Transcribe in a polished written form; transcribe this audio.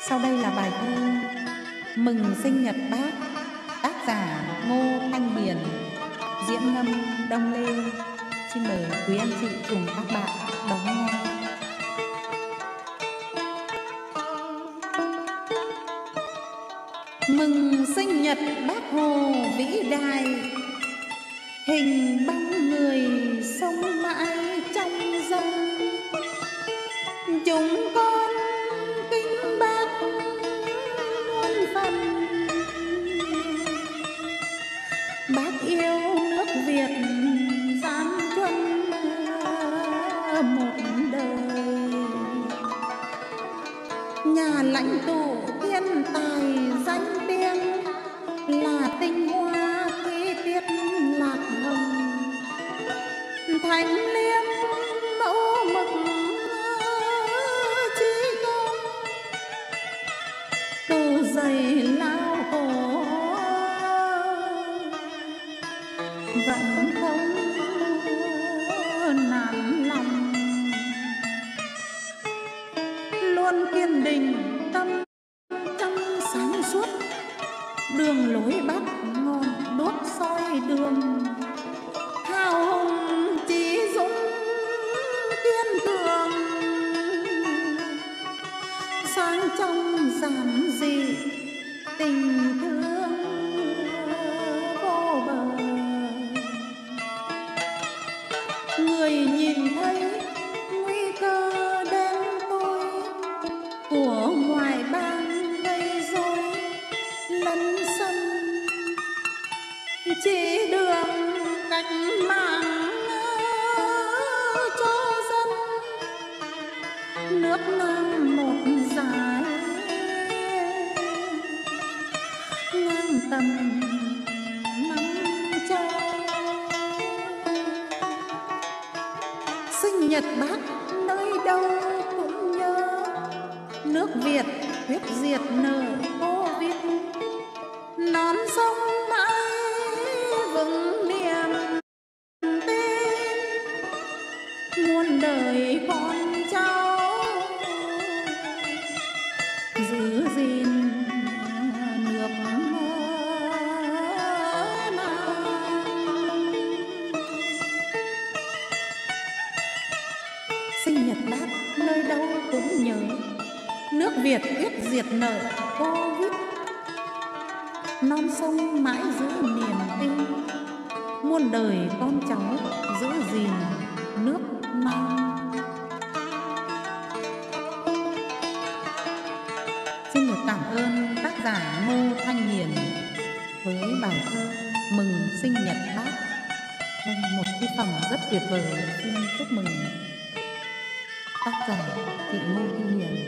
Sau đây là bài thơ Mừng sinh nhật Bác, tác giả Ngô Thanh Hiền, diễn ngâm Đông Lê. Xin mời quý anh chị cùng các bạn đón nghe. Mừng sinh nhật Bác Hồ vĩ đại, hình bóng người sống mãi trong dòng. Chúng con kính bác muôn phần, bác yêu nước Việt gian truân một đời. Nhà lãnh tụ thiên tài danh tiếng, là tinh hoa khí tiết lạc hồng. Thánh liêm mẫu mực chí công, từ dày lao khổ vẫn không nản lòng. Luôn kiên định tâm trong sáng suốt, đường lối Bác ngọn đuốc soi đường. Hào hùng chí dũng kiên cường, sáng trong giản dị tình thương vô bờ. Người nhìn thấy nguy cơ đến tôi, của ngoại bang gây rối lấn sân, chỉ đường cách mạng cho dân. Nước Nam một giải ngang tầm nắng cho. Sinh nhật Bác nơi đâu cũng nhớ, nước Việt huyết diệt nợ Covid. Non sông mãi vững niềm tin, muôn đời con cháu giữ gìn nước Nam. Sinh nhật Bác nơi đâu cũng nhớ, nước Việt huyết diệt nợ Covid. Non sông mãi giữ niềm tin, muôn đời con cháu giữ gìn nước Nam. Xin được cảm ơn tác giả Ngô Thanh Hiền với bài thơ Mừng sinh nhật Bác. Một tác phẩm rất tuyệt vời. Xin chúc mừng tác giả chị Ngô Thanh Hiền.